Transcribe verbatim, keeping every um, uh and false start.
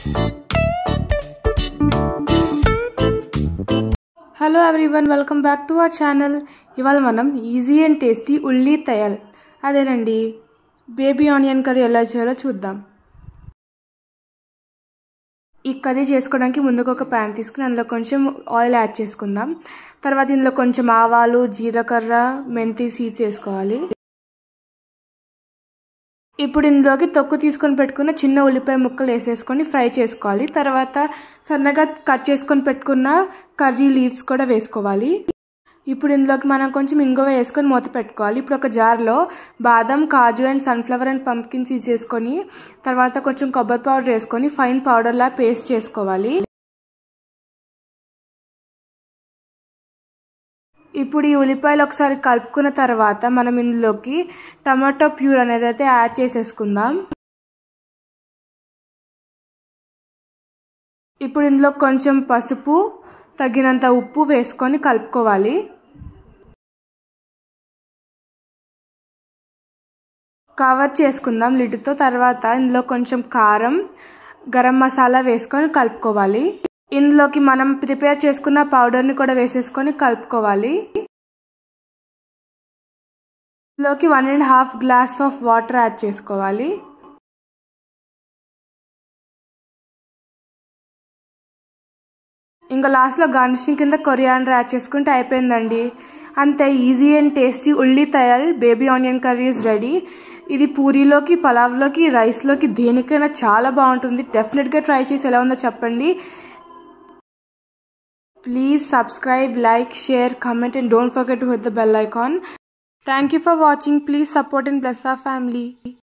Hello everyone, welcome back to our channel. ఇవాళ మనం easy and tasty ఉల్లి తయల్ అదేనండి బేబీ ఆనియన్ కర్రీ ఎలా చేయాలో చూద్దాం. ఈ కర్రీ చేసుకోవడానికి ముందుకు ఒక ప్యాన్ తీసుకుని అందులో కొంచెం ఆయిల్ యాడ్ చేసుకుందాం. తర్వాత ఇందులో కొంచెం ఆవాలు, జీలకర్ర, మెంతి సీడ్స్ వేసుకోవాలి. ఇప్పుడు ఇందులోకి తొక్కు తీసుకొని పెట్టుకున్న చిన్న ఉల్లిపాయ ముక్కలు వేసేసుకొని ఫ్రై చేసుకోవాలి. తర్వాత సన్నగా కట్ చేసుకొని పెట్టుకున్న కర్రీ లీవ్స్ కూడా వేసుకోవాలి. ఇప్పుడు ఇందులోకి మనం కొంచెం ఇంగువ వేసుకొని మూత పెట్టుకోవాలి. ఇప్పుడు ఒక జార్లో బాదం, కాజు and sunflower and pumpkin seeds వేసుకొని తర్వాత కొంచెం కొబ్బరి పౌడర్ వేసుకొని ఫైన్ పౌడర్లా పేస్ట్ చేసుకోవాలి. ఇప్పుడు ఈ ఉల్లిపాయలు ఒకసారి కలుపుకున్న తర్వాత మనం ఇందులోకి టమాటో ప్యూర్ అనేది అయితే యాడ్ చేసేసుకుందాం. ఇప్పుడు ఇందులో కొంచెం పసుపు, తగినంత ఉప్పు వేసుకొని కలుపుకోవాలి. కవర్ చేసుకుందాం లిడ్తో. తర్వాత ఇందులో కొంచెం కారం, గరం మసాలా వేసుకొని కలుపుకోవాలి. ఇందులోకి మనం ప్రిపేర్ చేసుకున్న పౌడర్ని కూడా వేసేసుకొని కలుపుకోవాలి. ఇందులోకి one and half glass of water add చేసుకోవాలి. ఇంకా లాస్ట్లో గార్నిషింగ్ కింద కొరియాండర్ యాడ్ చేసుకుంటే అయిపోయిందండి. అంతే, ఈజీ అండ్ టేస్టీ ఉల్లి తయల్ baby onion curry is ready. ఇది పూరీలోకి, పలావ్లోకి, రైస్లోకి దేనికైనా చాలా బాగుంటుంది. డెఫినెట్గా ట్రై చేసి ఎలా ఉందో చెప్పండి. Please subscribe, like, share, comment and don't forget to hit the bell icon. Thank you for watching. Please support and bless our family.